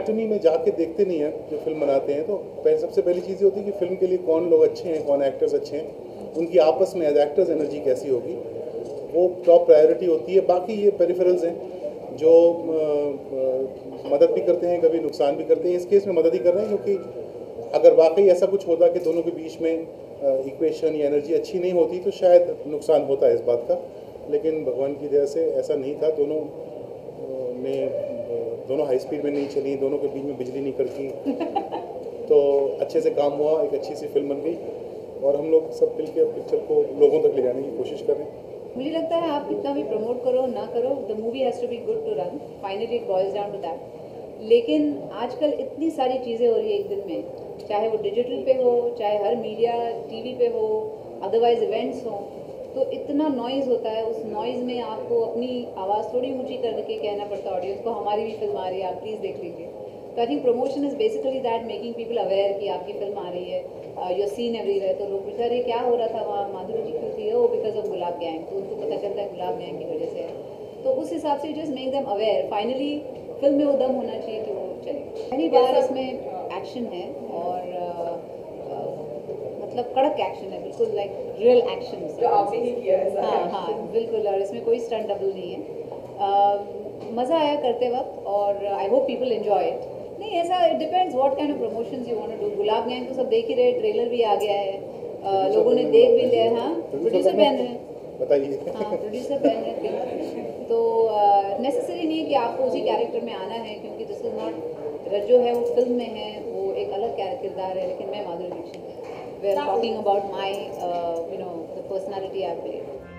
Matinee में जाके देखते नहीं हैं जो फिल्म बनाते हैं, तो सबसे पहली चीज़ ये होती है कि फिल्म के लिए कौन लोग अच्छे हैं, कौन एक्टर्स अच्छे हैं, उनकी आपस में एज एक्टर्स एनर्जी कैसी होगी, वो टॉप प्रायोरिटी होती है। बाकी ये पेरिफेरल्स हैं जो मदद भी करते हैं, कभी नुकसान भी करते हैं। इस केस में मदद ही कर रहे हैं, क्योंकि अगर वाकई ऐसा कुछ होता कि दोनों के बीच में इक्वेशन या एनर्जी अच्छी नहीं होती तो शायद नुकसान होता है इस बात का, लेकिन भगवान की दया से ऐसा नहीं था। दोनों हाई स्पीड में नहीं चली, दोनों के बीच में बिजली नहीं कड़की, तो अच्छे से काम हुआ, एक अच्छी सी फिल्म बन गई और हम लोग सब मिल के पिक्चर को लोगों तक ले जाने की कोशिश कर रहे हैं। मुझे लगता है आप कितना भी प्रमोट करो ना करो, the movie has to be good to run, finally it boils down to that. लेकिन आजकल इतनी सारी चीज़ें हो रही है एक दिन में, चाहे वो डिजिटल पे हो, चाहे हर मीडिया टीवी पे हो, अदरवाइज इवेंट्स हो, तो इतना नॉइज़ होता है। उस नॉइज़ में आपको अपनी आवाज़ थोड़ी ऊंची करके कहना पड़ता है ऑडियंस को, हमारी भी फिल्म आ रही है, आप प्लीज़ देख लीजिए। तो I think promotion is basically that, making people aware कि आपकी फिल्म आ रही है, योर सीन एवरीवेयर। तो लोग पूछा रहे क्या हो रहा था वहाँ, माधुरी जी क्यों थी, वो बिकॉज ऑफ गुलाब गैंग, तो उनको पता चलता है गुलाब गैंग की वजह से है। तो उस हिसाब से just make them aware. Finally film में वो दम होना चाहिए कि वो चले। पहली बार इसमें एक्शन है और मतलब कड़क एक्शन है, बिल्कुल लाइक रियल एक्शन जो आपने ही किया है। हाँ हाँ बिल्कुल, और इसमें कोई स्टंट डबल नहीं है। मज़ा आया करते वक्त और I hope people enjoy it. नहीं ऐसा, it depends what kind of promotions you want to do. Gulaab Gang तो सब देख ही रहे, ट्रेलर भी आ गया है, लोगों ने देख भी लिया। हाँ प्रोड्यूसर पहन रहे हैं, बताइए। हाँ प्रोड्यूसर पहन रहे हैं, तो नेसेसरी नहीं है कि आपको उसी कैरेक्टर में आना है, क्योंकि दिस इज़ नॉट, रज्जो है वो फिल्म में है, वो एक अलग किरदार है, लेकिन मैं Madhuri Dixit, we are talking about my the personality I play.